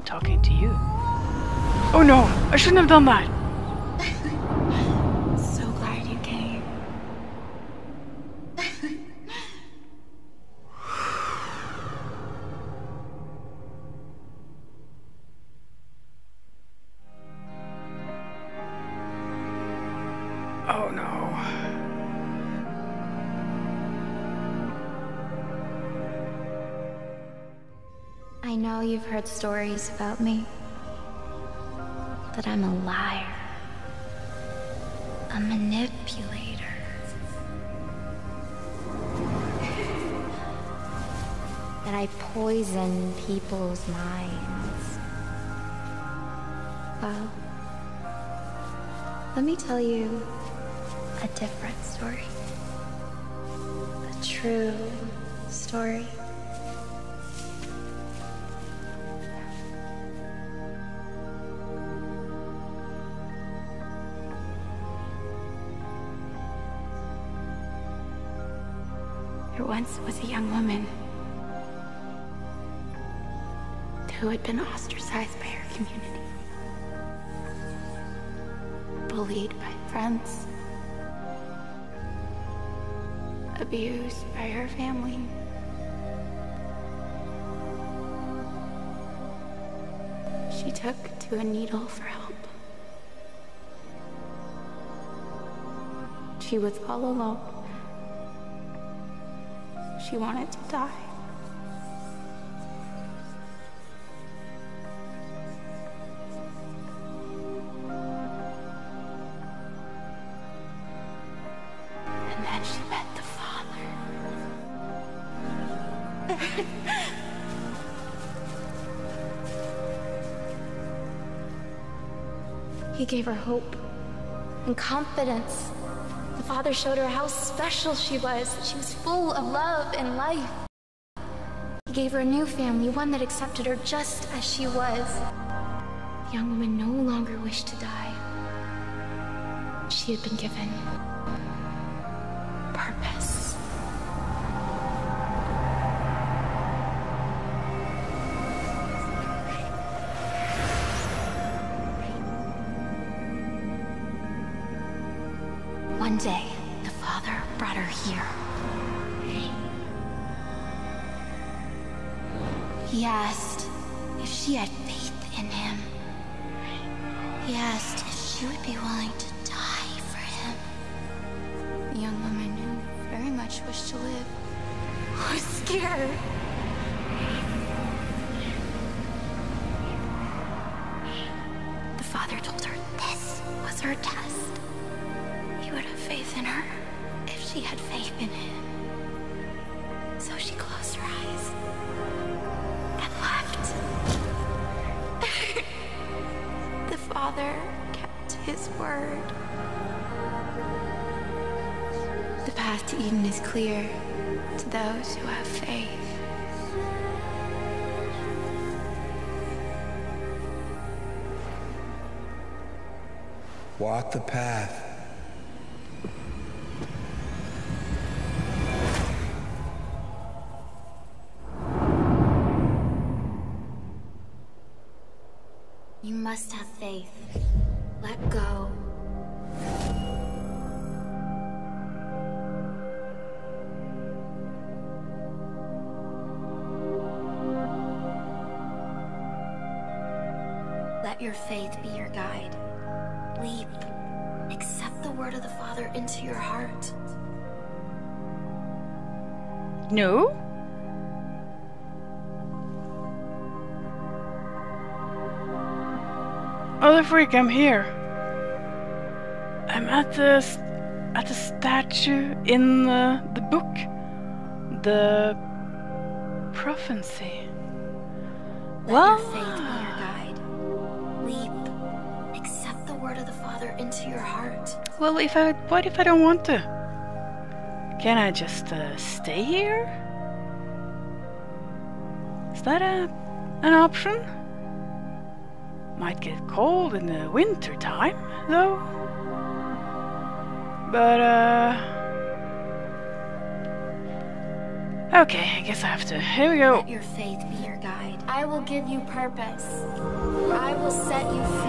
talking to you. Oh no, I shouldn't have done that. So glad you came. Oh no. I know you've heard stories about me. That I'm a liar. A manipulator. That I poison people's minds. Well, let me tell you a different story. A true story. There once was a young woman who had been ostracized by her community, bullied by friends, abused by her family. She took to a needle for help. She was all alone. She wanted to die. And then she met the Father. He gave her hope and confidence. The Father showed her how special she was, that she was full of love and life. He gave her a new family, one that accepted her just as she was. The young woman no longer wished to die. She had been given purpose. One day, the Father brought her here. He asked if she had faith in him. He asked if she would be willing to die for him. The young woman who very much wished to live was scared. The Father told her this was her test. He would have faith in her if she had faith in him. So she closed her eyes and left. The Father kept his word. The path to Eden is clear to those who have faith. Walk the path. You must have faith. Let go. Let your faith be your guide. Leap. Accept the word of the Father into your heart. No? Oh, the freak! I'm here. I'm at the statue in the book, the prophecy. Let your faith be your guide. Leap. Accept the word of the Father into your heart. Well, what if I don't want to? Can I just stay here? Is that an option? Might get cold in the winter time, though. But Okay, I guess I have to. Here we go. Let your faith be your guide. I will give you purpose. I will set you